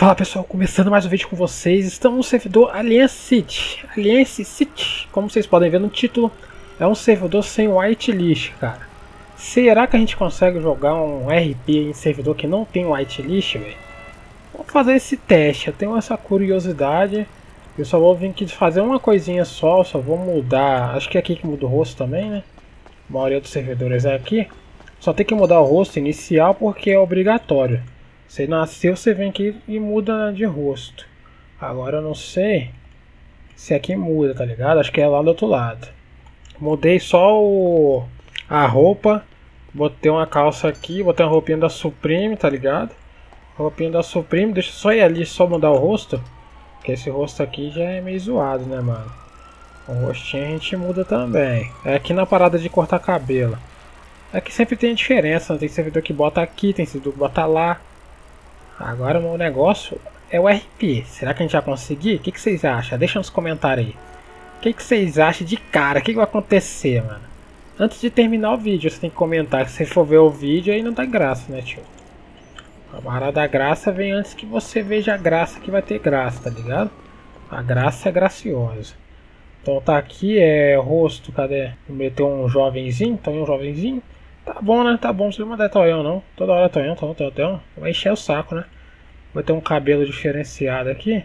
Fala pessoal, começando mais um vídeo com vocês. Estamos no servidor Alliance City. Como vocês podem ver no título, é um servidor sem whitelist, cara. Será que a gente consegue jogar um RP em servidor que não tem whitelist, velho? Vamos fazer esse teste, eu tenho essa curiosidade. Eu só vou vir aqui fazer uma coisinha só vou mudar. Acho que é aqui que muda o rosto também, né? A maioria dos servidores é aqui. Só tem que mudar o rosto inicial porque é obrigatório. Você nasceu, você vem aqui e muda de rosto. Agora eu não sei se aqui muda, tá ligado? Acho que é lá do outro lado. Mudei só a roupa. Botei uma calça aqui, botei uma roupinha da Supreme, tá ligado? Roupinha da Supreme, deixa eu só ir ali, só mudar o rosto. Porque esse rosto aqui já é meio zoado, né, mano? O rostinho a gente muda também. É aqui na parada de cortar cabelo. É que sempre tem diferença, tem servidor que bota aqui, tem servidor que bota lá. Agora o meu negócio é o RP. Será que a gente vai conseguir? O que vocês acham? Deixa nos comentários aí. O que vocês acham de cara? O que vai acontecer, mano? Antes de terminar o vídeo, você tem que comentar. Se você for ver o vídeo, aí não dá graça, né, tio? A barra da graça vem antes que você veja a graça que vai ter graça, tá ligado? A graça é graciosa. Então tá aqui, é rosto, cadê? Meteu um jovenzinho, Tonhão jovenzinho. Tá bom, né? Tá bom, não precisa mandar Tonhão não. Toda hora Tonhão. Vai encher o saco, né? Vai ter um cabelo diferenciado aqui.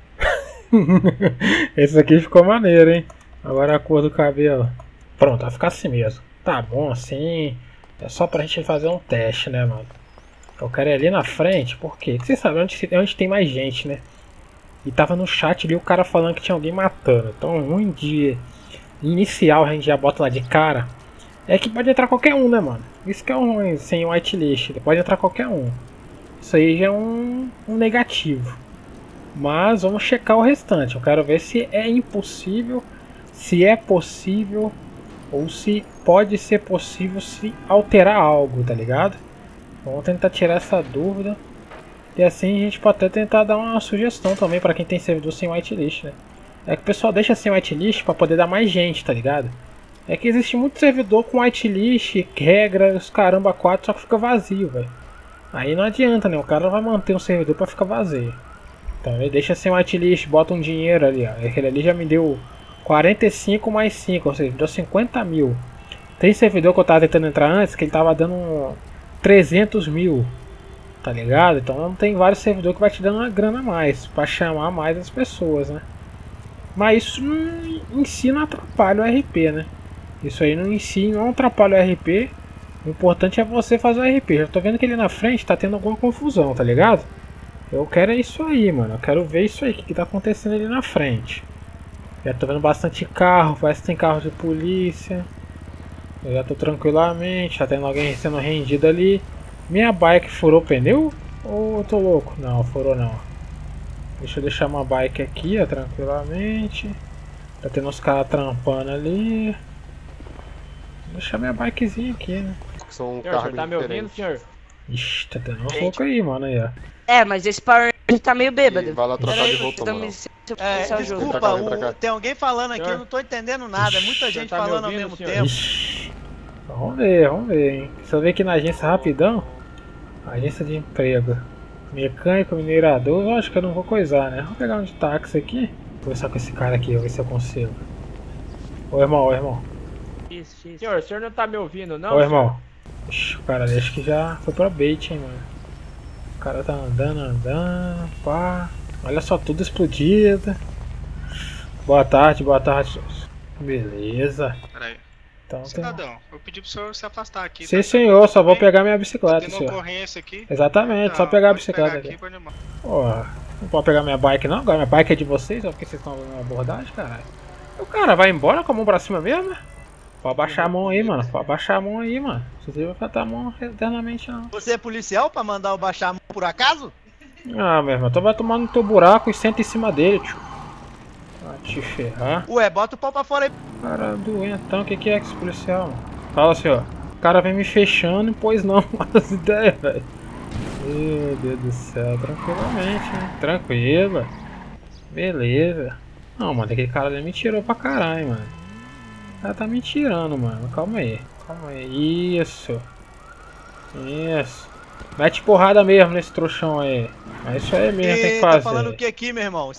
Esse aqui ficou maneiro, hein? Agora a cor do cabelo. Pronto, vai ficar assim mesmo. Tá bom, assim. É só pra gente fazer um teste, né, mano? Eu quero ir ali na frente, por quê? Porque vocês sabem onde tem mais gente, né? E tava no chat ali o cara falando que tinha alguém matando. Então, um dia inicial a gente já bota lá de cara. É que pode entrar qualquer um, né, mano? Isso que é um sem whitelist. Pode entrar qualquer um. Isso aí já é um negativo. Mas vamos checar o restante. Eu quero ver se é impossível, se é possível, ou se pode ser possível se alterar algo, tá ligado? Vamos tentar tirar essa dúvida. E assim a gente pode até tentar dar uma sugestão também para quem tem servidor sem whitelist, né? É que o pessoal deixa sem whitelist para poder dar mais gente, tá ligado? É que existe muito servidor com whitelist, regra, os caramba 4, só que fica vazio, velho. Aí não adianta, né? O cara vai manter um servidor para ficar vazio. Então ele deixa sem whitelist, bota um dinheiro ali, ó. Aquele ali já me deu 45 mais 5, ou seja, deu 50 mil. Tem servidor que eu tava tentando entrar antes que ele tava dando 300 mil. Tá ligado? Então tem vários servidores que vai te dando uma grana a mais pra chamar mais as pessoas, né? Mas isso em si não atrapalha o RP, né? Isso aí em si não atrapalha o RP. O importante é você fazer o RP. Já tô vendo que ali na frente tá tendo alguma confusão, tá ligado? Eu quero é isso aí, mano. Eu quero ver isso aí, o que tá acontecendo ali na frente. Já tô vendo bastante carro, parece que tem carro de polícia. Eu já tô tranquilamente, tá tendo alguém sendo rendido ali. Minha bike furou o pneu? Ou eu tô louco? Não, furou não. Deixa eu deixar uma bike aqui, ó, tranquilamente. Tá tendo uns caras trampando ali. Vou deixar minha bikezinha aqui, né? São Senhor, você tá me ouvindo, senhor? Ixi, tá tendo um louco aí, mano, aí, ó. É, mas esse Power Ranger tá meio bêbado. Vai lá trocar de roupa, mano. Desculpa, tem alguém falando aqui, eu não tô entendendo nada. É muita gente tá me falando ao ouvindo, mesmo senhor? tempo. Ixi. Vamos ver, hein. Deixa eu ver aqui na agência rapidão. Agência de emprego. Mecânico, minerador, eu acho que eu não vou coisar, né? Vou pegar um de táxi aqui. Vou conversar com esse cara aqui, vou ver se eu consigo. Ô irmão. Isso. Senhor, o senhor não tá me ouvindo, não? Ô irmão. Ixi, o cara acho que já foi pra bait, hein, mano. O cara tá andando, pá. Olha só, tudo explodido. Boa tarde. Beleza. Peraí. Então, Cidadão, eu pedi pro senhor se afastar aqui. Sim, senhor, só vou pegar minha bicicleta, tem uma senhor. ocorrência aqui. Exatamente, só pegar a bicicleta aqui. Pode animar. Porra, não pode pegar minha bike não? Agora minha bike é de vocês, ó, porque vocês estão vendo a abordagem, caralho. O cara vai embora com a mão pra cima mesmo? Pode abaixar a mão aí, mano. Pode abaixar a mão aí, mano. Você não vai botar a mão eternamente, não. Você é policial pra mandar eu baixar a mão por acaso? Ah, meu irmão, tu vai tomar no teu buraco e senta em cima dele, tio. Vai te ferrar. Ué, bota o pau pra fora aí. Cara doentão, o que é esse policial, mano? Fala, senhor. O cara vem me fechando, pois não, as ideias, velho. Meu Deus do céu, tranquilamente, hein? Tranquila. Beleza. Não, mano, aquele cara ali me tirou pra caralho, mano. O cara tá me tirando, mano. Calma aí. Isso. Mete porrada mesmo nesse trouxão aí. É isso aí mesmo, tem que fazer. Tá falando o que aqui, meu irmão?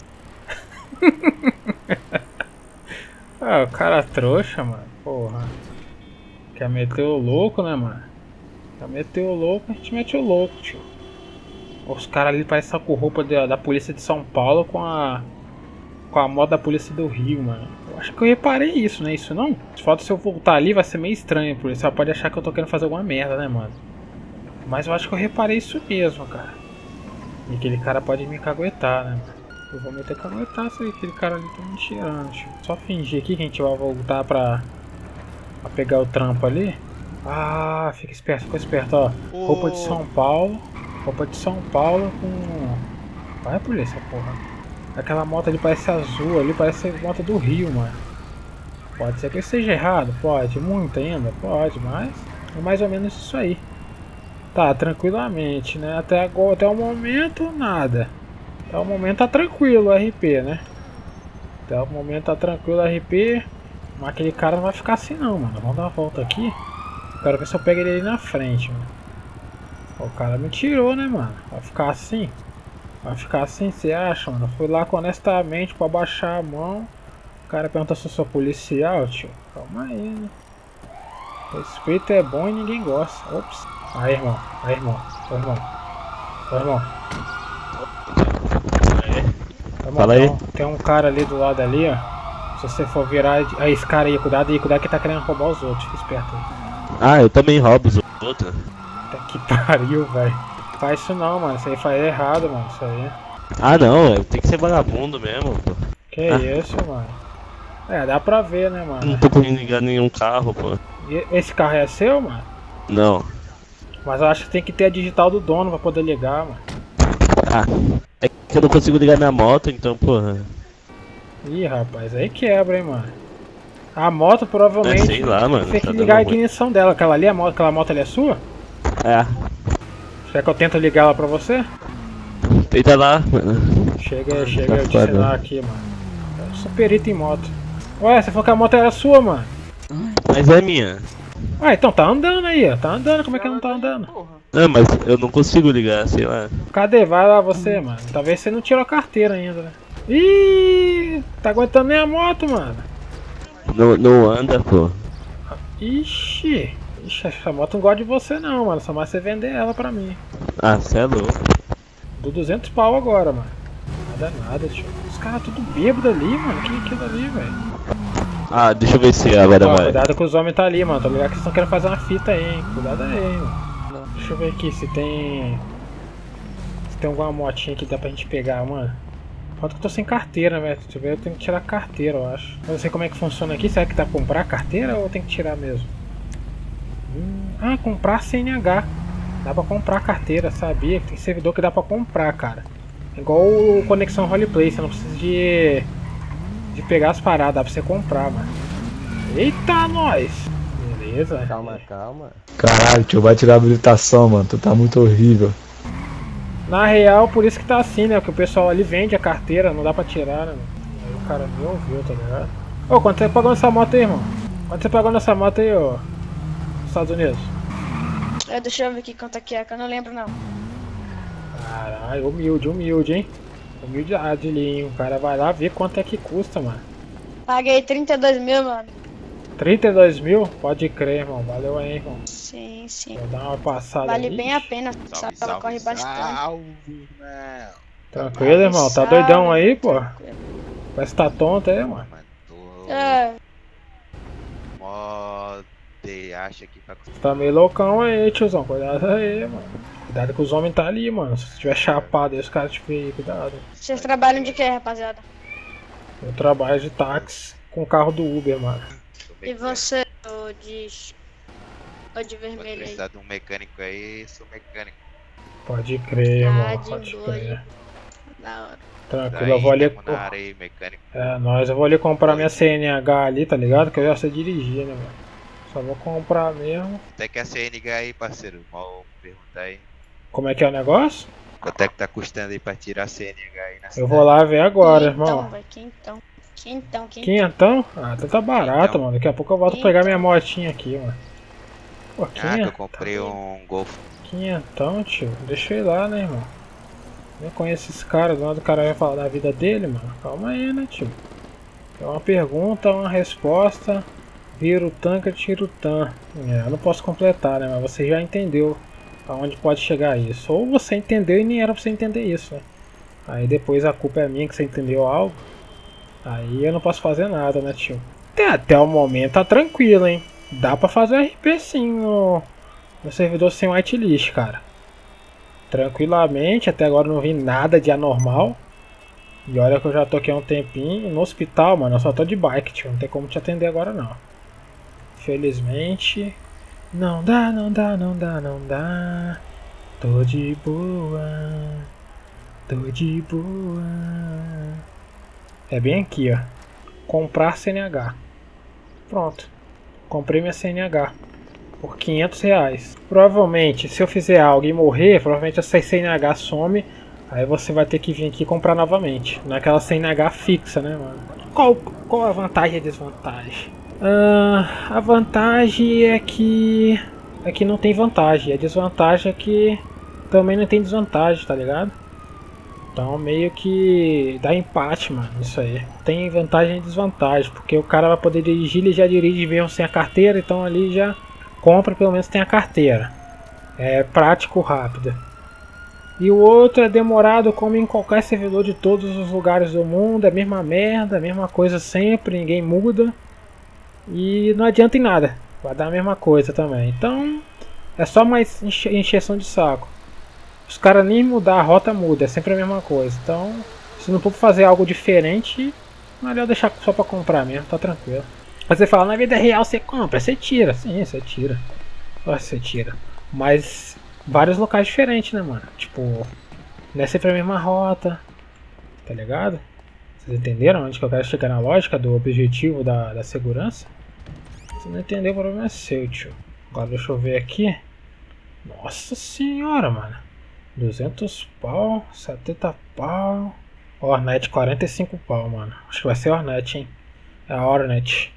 Ah, o cara trouxa, mano. Porra. Quer meter o louco, né, mano? Quer meter o louco, a gente mete o louco, tio. Os caras ali parecem estar com roupa da polícia de São Paulo com a moto da polícia do Rio, mano. Eu acho que eu reparei isso, né? Isso não? Se eu voltar ali vai ser meio estranho, por isso ela pode achar que eu tô querendo fazer alguma merda, né, mano? Mas eu acho que eu reparei isso mesmo, cara. E aquele cara pode me caguetar, né, mano? Eu vou meter caguetar se aquele cara ali tá me tirando, tio. Só fingir aqui que a gente vai voltar pra pegar o trampo ali. Ah, fica esperto, ó. Roupa de São Paulo. Roupa de São Paulo com... Vai, polícia, porra. Aquela moto ali parece azul, ali parece moto do Rio, mano. Pode ser que eu esteja errado, pode. Muito ainda, pode, mas é mais ou menos isso aí. Tá, tranquilamente, né? Até o momento, nada. Até o momento tá tranquilo o RP, né? Até o momento tá tranquilo o RP. Mas aquele cara não vai ficar assim não, mano. Vamos dar uma volta aqui. Quero ver se eu pego ele ali na frente, mano. O cara me tirou, né, mano? Vai ficar assim? Vai ficar assim, você acha, mano? Eu fui lá honestamente pra baixar a mão. O cara perguntou se eu sou policial, tio. Calma aí, né? Respeito é bom e ninguém gosta. Ops. Aí, irmão. Aí, irmão. Ô, irmão. Ô, irmão. Fala aí. Tem um cara ali do lado ali, ó. Se você for virar... Aí, esse cara aí, cuidado que tá querendo roubar os outros. Fica esperto aí. Ah, eu também roubo os outros. Puta que pariu, velho. Faz isso não, mano. Isso aí faz errado, mano. Isso aí. Ah, não. Tem que ser vagabundo mesmo, pô. Que isso, mano. É, dá pra ver, né, mano. Não tô conseguindo ligar nenhum carro, pô. E esse carro é seu, mano? Não. Mas eu acho que tem que ter a digital do dono pra poder ligar, mano. Ah, é que eu não consigo ligar minha moto, então, porra. Ih, rapaz, aí quebra, hein, mano. A moto provavelmente Sei lá, mano. tem que Tá ligar a dando ruim. ignição dela. Aquela moto ali é sua? É. Quer que eu tento ligar ela pra você? Tenta lá, mano. Chega eu te foda. ensinar aqui, mano. Eu sou perito em moto. Ué, você falou que a moto era sua, mano. Mas é minha. Ah, então tá andando aí, ó. Tá andando, como é que não tá andando? Não, mas eu não consigo ligar, sei lá. Cadê? Vai lá você, mano. Talvez você não tirou a carteira ainda, né? Ih, tá aguentando nem a moto, mano. Não anda, pô. Ixi, essa moto não gosta de você não, mano. Só mais você vender ela pra mim. Ah, cê é louco. Dou 200 pau agora, mano. Nada, tio. Os caras tudo bêbado ali, mano. Que é aquilo ali, velho? Ah, deixa eu ver se agora vai. Cuidado que os homens tá ali, mano. Tô ligado que eles estão querendo fazer uma fita aí, hein. Cuidado aí, mano. Deixa eu ver aqui se tem... Se tem alguma motinha que dá pra gente pegar, mano. Falta que eu tô sem carteira, velho. Deixa eu ver, eu tenho que tirar a carteira, eu acho. Eu não sei como é que funciona aqui. Será que dá pra comprar a carteira ou tem que tirar mesmo? Ah, comprar CNH. Dá pra comprar a carteira, sabia? Tem servidor que dá pra comprar, cara. Igual o Conexão Roleplay, você não precisa de pegar as paradas, dá pra você comprar, mano. Eita, nós! Beleza. Calma. Caralho, tio, vai tirar a habilitação, mano. Tu tá muito horrível. Na real, por isso que tá assim, né? Porque o pessoal ali vende a carteira, não dá pra tirar, né? Aí o cara me ouviu, tá ligado? Ô, quanto você pagou nessa moto aí, irmão? Quanto você pagou nessa moto aí, ô? Estados Unidos? Deixa eu ver aqui quanto é que eu não lembro não. Caralho, humilde, hein? Humildade ali, hein? O cara vai lá ver quanto é que custa, mano. Paguei 32 mil, mano. 32 mil? Pode crer, irmão. Valeu aí, irmão. Sim. Vou dar uma passada Vale ali. bem a pena, sabe? Ela corre bastante. Tranquilo, irmão. Tá doidão aí, pô? Parece que tá tonto aí, mano. É. Acha que vai... Você tá meio loucão aí, tiozão. Cuidado aí, mano. Cuidado que os homens tá ali, mano. Se tiver chapado aí, os caras te veem, cuidado. Vocês trabalham de quê, rapaziada? Eu trabalho de táxi com o carro do Uber, mano. E você, o de vermelho aí? precisar de um mecânico aí, sou mecânico. Pode crer, irmão. de Pode boa. crer. Da hora. Tranquilo, eu vou ali. Na área aí, mecânico. É, nós, eu vou ali comprar minha CNH ali, tá ligado? Que eu já sei dirigir, né, mano? Só vou comprar mesmo. Até que a CNH aí, parceiro, mal perguntar aí. Como é que é o negócio? Quanto é que tá custando aí pra tirar a CNH aí na cidade? Eu vou lá ver agora, irmão. Quintão. Quinhentão? Ah, tá barato, mano. Daqui a pouco eu volto pegar minha motinha aqui, mano. Pô, Ah, que eu comprei um Golf. Quinhentão, tio. Deixa eu ir lá, né, irmão? Eu conheço esse cara, do lado do cara vai falar da vida dele, mano. Calma aí, né, tio? É uma pergunta, uma resposta. Vira o tanque, tira o tan. Eu não posso completar, né? Mas você já entendeu aonde pode chegar isso. Ou você entendeu e nem era pra você entender isso, né? Aí depois a culpa é minha que você entendeu algo. Aí eu não posso fazer nada, né, tio? Até o momento tá tranquilo, hein? Dá pra fazer RP sim no servidor sem whitelist, cara. Tranquilamente, até agora não vi nada de anormal. E olha que eu já tô aqui há um tempinho no hospital, mano. Eu só tô de bike, tio. Não tem como te atender agora, não. Felizmente. Não dá, não dá, não dá, não dá. Tô de boa. Tô de boa. É bem aqui, ó. Comprar CNH. Pronto. Comprei minha CNH. Por R$500. Provavelmente, se eu fizer algo e morrer, provavelmente essa CNH some. Aí você vai ter que vir aqui e comprar novamente. Naquela CNH fixa, né, mano? Qual a vantagem e a desvantagem? A vantagem é que não tem vantagem. A desvantagem é que também não tem desvantagem, tá ligado? Então meio que dá empate, mano, isso aí. Tem vantagem e desvantagem, porque o cara vai poder dirigir, ele já dirige mesmo sem a carteira, então ali já compra, pelo menos tem a carteira. É prático, rápido. E o outro é demorado, como em qualquer servidor de todos os lugares do mundo, é a mesma merda, a mesma coisa sempre, ninguém muda. E não adianta em nada, vai dar a mesma coisa também. Então é só mais encheção de saco. Os caras nem mudar a rota muda, é sempre a mesma coisa. Então, se não for fazer algo diferente, melhor deixar só pra comprar mesmo, tá tranquilo. Mas você fala, na vida real você compra, você tira. Sim, você tira. Nossa, você tira. Mas vários locais diferentes, né, mano? Tipo, não é sempre a mesma rota, tá ligado? Vocês entenderam onde que eu quero chegar na lógica do objetivo da segurança? Se não entendeu, o problema é seu, tio. Agora deixa eu ver aqui. Nossa senhora, mano. 200 pau, 70 pau. Hornet 45 pau, mano. Acho que vai ser Hornet, hein? É a Hornet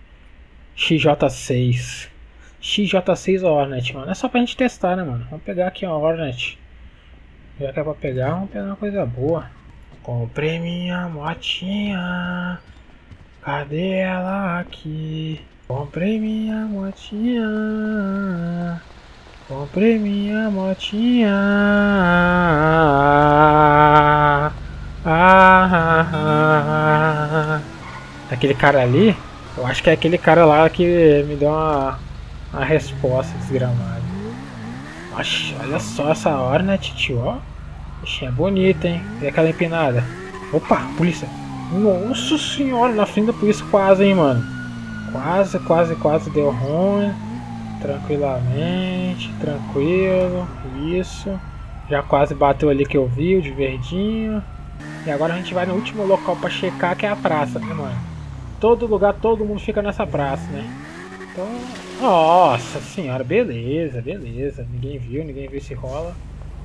XJ6. XJ6 Hornet, mano. É só pra gente testar, né, mano? Vamos pegar aqui a Hornet. Já que é pra pegar, vamos pegar uma coisa boa. Comprei minha motinha. Cadê ela aqui? Comprei minha motinha. Comprei minha motinha. Aquele cara ali, eu acho que é aquele cara lá que me deu uma resposta desgramada. Oxe, olha só essa Hornet, tio, ó. Bichinha bonita, hein? E aquela empinada. Opa, polícia. Nossa senhora, na frente da polícia quase, hein, mano. Quase deu ruim. Tranquilamente, tranquilo. Isso. Já quase bateu ali que eu vi, o de verdinho. E agora a gente vai no último local pra checar, que é a praça, né, mano? Todo lugar, todo mundo fica nessa praça, né? Então, nossa senhora, beleza. Ninguém viu se rola.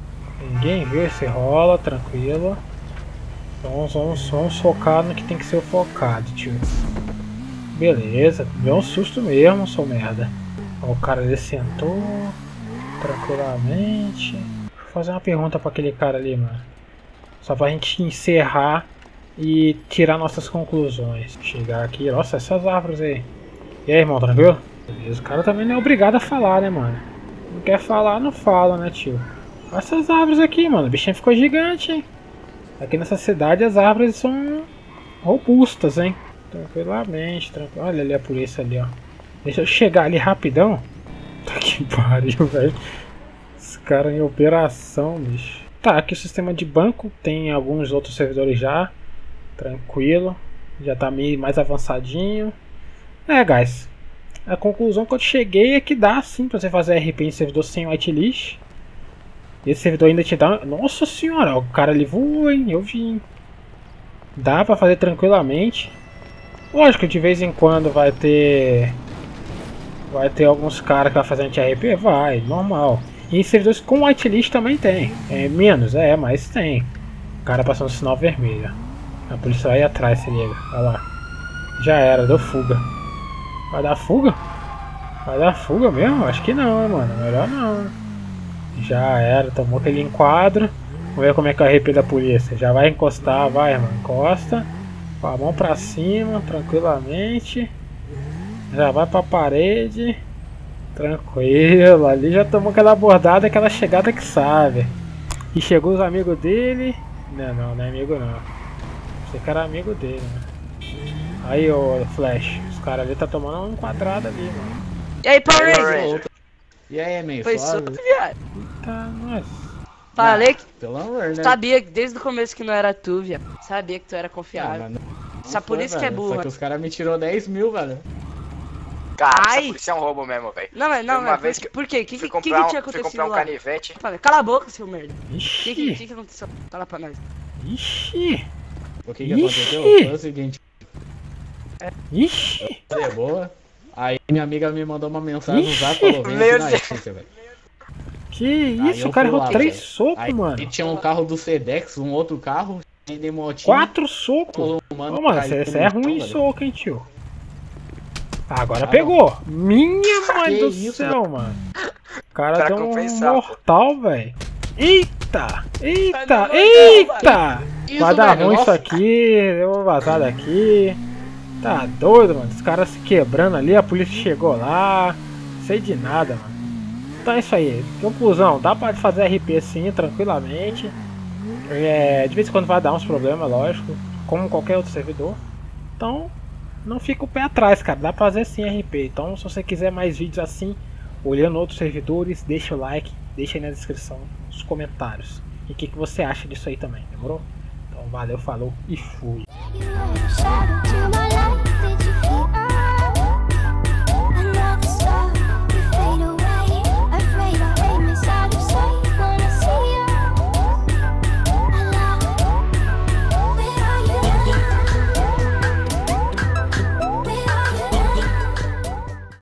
Tranquilo. Então vamos focar no que tem que ser focado, tio. Beleza, deu um susto mesmo, sou merda. Ó, o cara ali sentou tranquilamente. Vou fazer uma pergunta pra aquele cara ali, mano. Só pra gente encerrar e tirar nossas conclusões. Chegar aqui, nossa, essas árvores aí. E aí, irmão, tranquilo? Beleza, o cara também não é obrigado a falar, né, mano? Não quer falar, não fala, né, tio? Olha essas árvores aqui, mano. O bichinho ficou gigante, hein? Aqui nessa cidade as árvores são robustas, hein? Tranquilamente, tranquilo. Olha ali a polícia ali, ó. Deixa eu chegar ali rapidão. Tá que pariu, velho. Esse cara em operação, bicho. Tá, aqui o sistema de banco. Tem alguns outros servidores já. Tranquilo. Já tá meio mais avançadinho. Guys. A conclusão que eu cheguei é que dá sim pra você fazer RP em servidor sem whitelist. Esse servidor ainda te dá... Nossa senhora, o cara ali voou, hein? Eu vi. Dá pra fazer tranquilamente. Lógico, de vez em quando vai ter alguns caras que vai fazer anti-RP? Vai, normal. E em servidores com whitelist também tem. É menos, mas tem. O cara passando sinal vermelho. A polícia vai atrás, se liga. Olha lá. Já era, deu fuga. Vai dar fuga? Vai dar fuga mesmo? Acho que não, mano. Melhor não. Já era, tomou aquele enquadro. Vamos ver como é que é o RP da polícia. Já vai encostar, vai, irmão. Encosta. Com a mão pra cima, tranquilamente. Já vai pra parede. Tranquilo. Ali já tomou aquela abordada, aquela chegada que sabe. E chegou os amigos dele. Não é amigo não. Você que era amigo dele, né? Aí, ô Flash. Os caras ali tá tomando um enquadrado ali, mano. E aí, Power Ranger? E aí, man? Foi suave, viado. Tá, nossa. Falei que Pelo amor, né? sabia que desde o começo que não era tu, viado. Sabia que tu era confiável. Essa polícia que é burra. Só que os caras me tirou 10 mil, velho. Cara, Ai. essa polícia é um roubo mesmo, velho. Não, mas não, Uma vez que por quê? O que fui tinha comprar acontecido um lá? canivete. Falei, cala a boca, seu merda. O Ixi. que aconteceu? Fala pra nós. Ixi. O que Ixi. aconteceu? Foi o seguinte. Ixi. É boa. Aí minha amiga me mandou uma mensagem no zap e falou, vem Meu aqui na Deus. agência, velho. Que Aí isso, eu o cara fui errou lá, 3 velho. socos, Aí mano. tinha um carro do Sedex, um outro carro, de motinho. 4 socos? Ô, mano, você é ruim em soco, hein, tio. Agora pegou. Minha mãe Que do isso, céu, mano. O cara Pra deu um compensar, mortal, velho. Eita! Eita! Tá Eita! Isso, Vai dar velho, ruim isso nossa. aqui. Eu vou vazar daqui. Tá doido, mano. Os caras se quebrando ali. A polícia chegou lá. Sei de nada, mano. Então é isso aí. Conclusão. Dá pra fazer RP sim, tranquilamente. De vez em quando vai dar uns problemas, lógico. Como qualquer outro servidor. Então, não fica o pé atrás, cara. Dá pra fazer sim RP. Então, se você quiser mais vídeos assim, olhando outros servidores, deixa o like, deixa aí na descrição os comentários. E o que você acha disso aí também, demorou? Então valeu, falou e fui. You are a shadow to my life.